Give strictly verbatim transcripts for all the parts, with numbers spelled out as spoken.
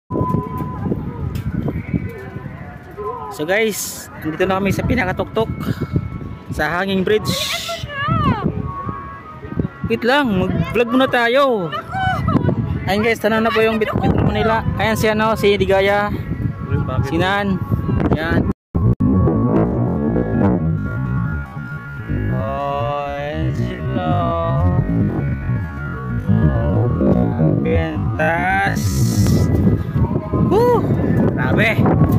So guys, dito na kami sa pinakatuktok sa Hanging Bridge. Wait lang, mag-vlog muna tayo. Ayun guys, tanong na po yung Metro Manila. Ayan si ano, si Digaya, si Nan. Ayan. Oh, ayan sila. Oh, pentas. Woo! Grabe.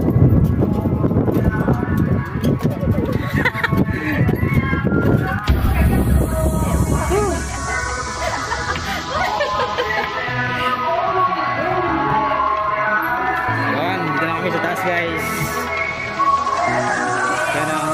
Guys, yan ang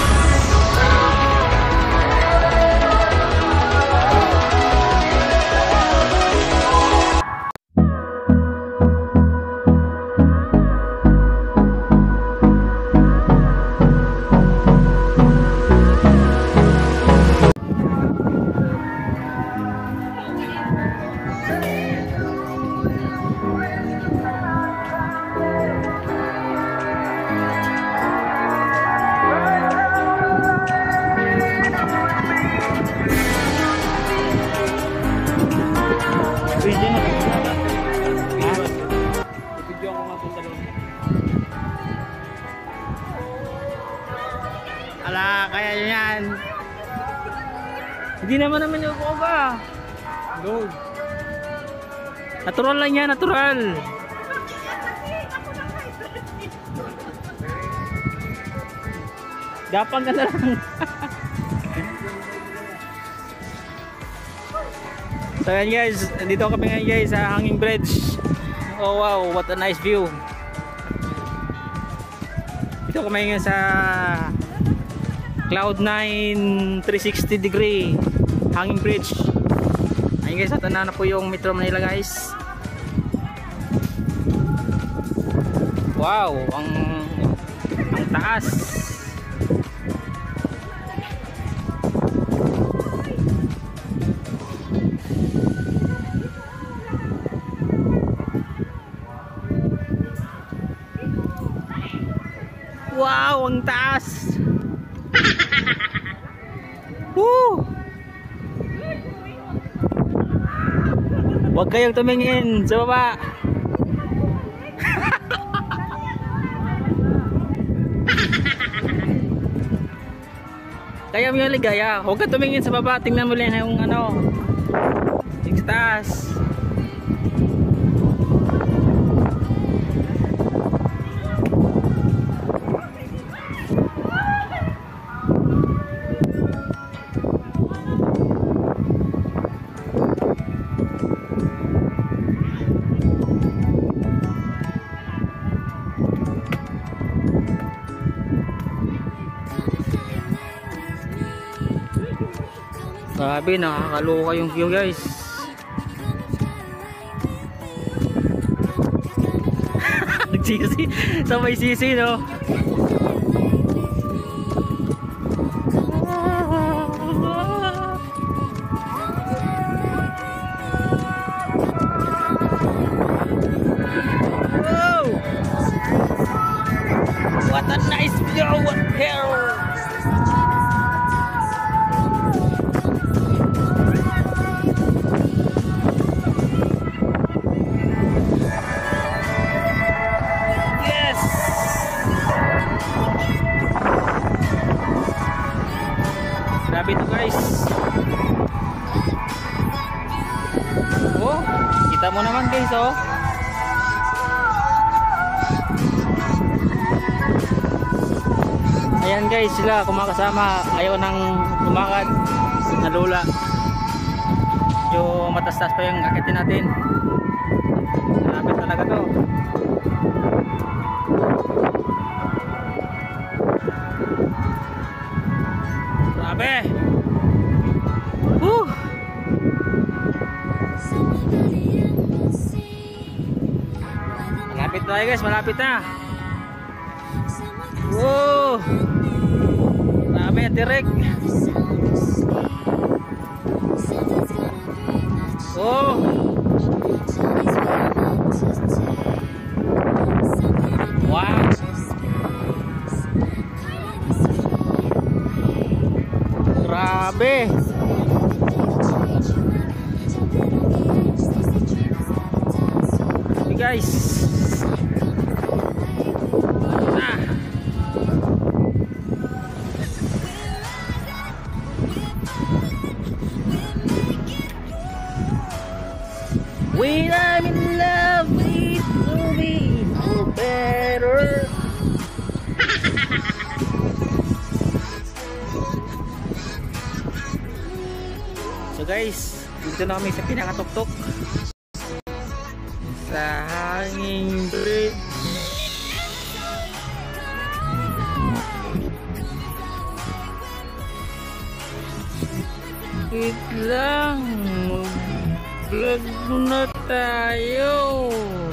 ala, kaya yan. Hindi naman naman yung ko ba? No. Natural lang yan, natural. Gapang ka na lang. So yan guys, dito kami ngayon guys sa Hanging Bridge. Oh wow, what a nice view. Dito kami ngayon sa Cloud nine three sixty degree Hanging Bridge. Ayun guys, at na po yung Metro Manila guys. Wow, ang ang taas. Wow, ang taas. Woo! Huwag kayong tumingin sa baba. Kaya mo yung Ligaya, huwag ka tumingin sa baba. Tingnan mo lang yung ano, yung taas. Grabe, nakakaloka yung view guys. Nagsisi, sabay sisi no. Wow! What a nice view here. Grabe ito guys. Oh, kita mo naman guys oh. Ayan guys, sila kumakasama. Ayaw nang lumakad. Nalula. Yung matastas pa yung akitin natin. Grabe talaga to. Grabe. Woo! Malapit tayo guys, malapit na. Wow! Grabe, direk. Oh! Grabe. Hey guys. Nah. When I'm in love with me, no better. So guys, dito na kami sa pinakatuktok sa hanging bridge. Wait lang, vlog muna tayo.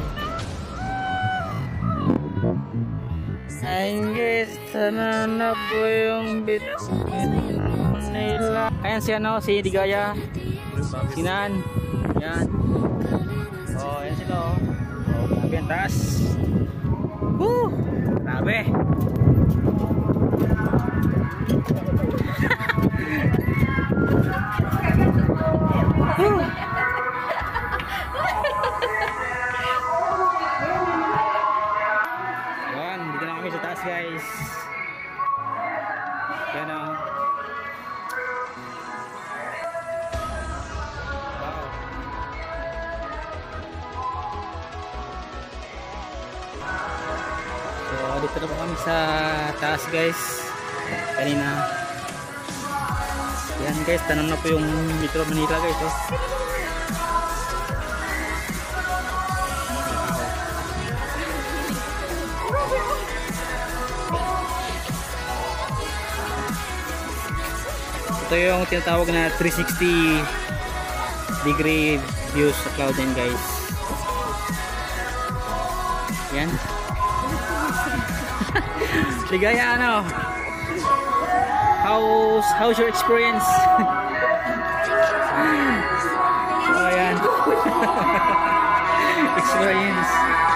Ayun guys, sana na po yung Bitbit Manila. Ayan si ano, si Digaya, Sinan. Yan. Oh, ayan sila oh. Oh, grabe ang taas. Woo! Grabe. Woo! Yan, dito na kami sa taas guys. Yan o. So dito na po kami sa taas guys. Kanina. Yan guys, tanong na po yung Metro Manila guys oh. Ito yung tinatawag na three sixty degree views sa cloud nine guys. Yan. Ligaya ano? How's how's your experience? Oh yan. Experience.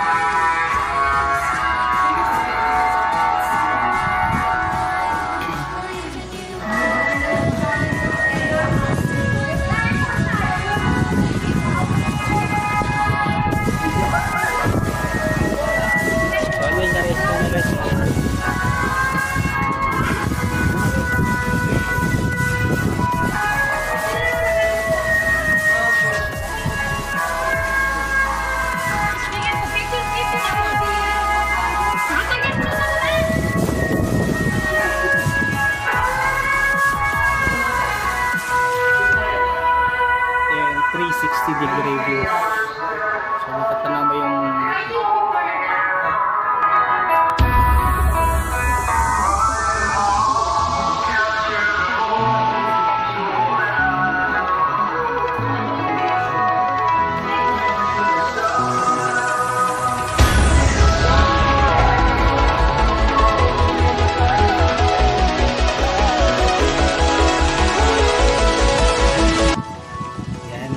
three sixty degree view. So natatanaw mo yung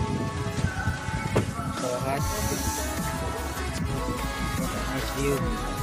nice view.